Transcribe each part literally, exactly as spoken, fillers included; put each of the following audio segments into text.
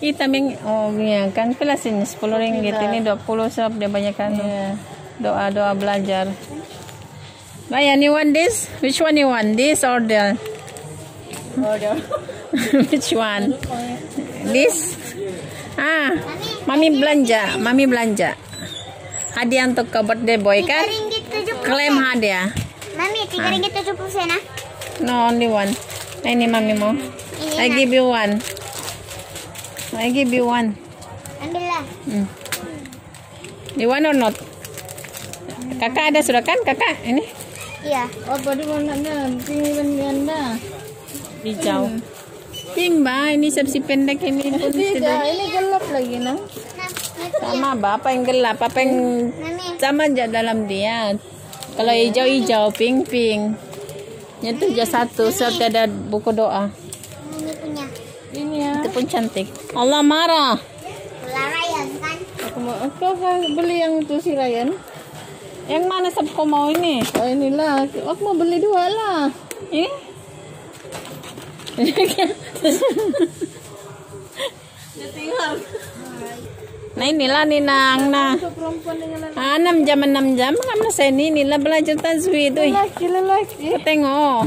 Kita ming, oh iya kan kelas ini sepuluh ringgit, ini dua puluh sebab dia banyak kan. Yeah. Doa-doa belajar. Bayan, you want this? Which one you want? This or the? Order. Which one? This? Ah, mami belanja, mami belanja. Hadiah untuk ke birthday boy kan? Klaim hadiah. Mami, tiga ringgit tujuh puluh sen ah? No, only one. Nah, ini mami mau. I give you one. I give you one. Ambillah. Hmm. You want or not? Kakak ada sudah kan? Kakak ini? Iya. Oh, pada warnanya pink ganda. Hijau. Pink ba? Ini sepsi pendek ini pun Tidak, sudah. ini gelap lagi nah. Sama ba? Apa yang gelap? Apa yang Mami. sama aja dalam dia. Kalau hijau-hijau, pink-pink. Itu aja satu. Sebab ada buku doa. Ini punya. Ini ya. Itu pun cantik. Allah marah. Bola Ryan kan? Aku mau, kau beli yang itu si Ryan. Yang mana sab kau mau ini? Oh inilah, aku mau beli dua lah. Ini? Nah inilah Ninang nah. Untuk perempuan dengan laki. Ah, enam jam enam jam kamu sini inilah belajar tajwid tuh. Laki lelaki. Tengok.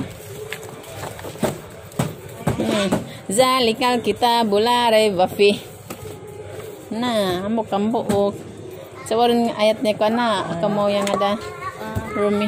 Hmm. Zalikal kitabul la raiba fi. Nah, ambok ambok. Sewarin ayatnya kana kamu yang ada Rumi.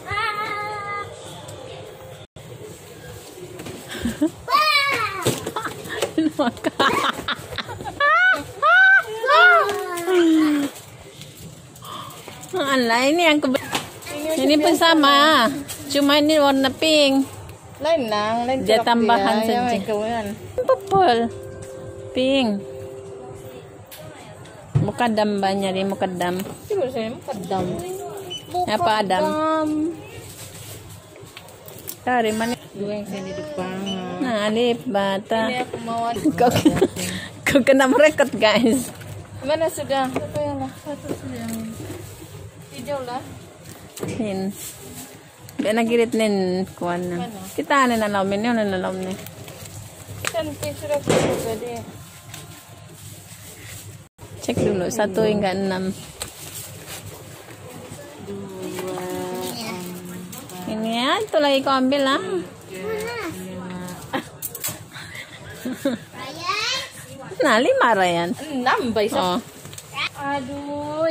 Alah, ini yang kebe ini pun sama, cuma ini warna pink. Lain nang, lain Dia kerap tambahan dia, saja. yang kawan. Purple, pink. Mukadam banyak di mukadam. Coba saya mukadam. Apa Adam? Dari mana? Dua yang saya di depan. Nah, alif bata. Ini aku mau ada. Kau, kau kena merekod guys. Mana sudah? Apa yang lah? Satu sudah yang hijau lah. Hin. Biar nagirit nin kuan na. Kita na nalawin yun, nalawin ni. Cantik sudah sudah deh. Cek dulu satu hingga enam. Ini ya, itu lagi kau ambil lah. Nah, lima Ryan. Enam baik. Oh. Aduh.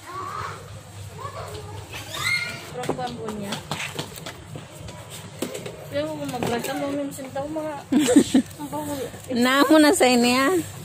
Perempuan punya. Dia mau memberikan mau mesin tahu mah. Nah, mo na sa ini ya.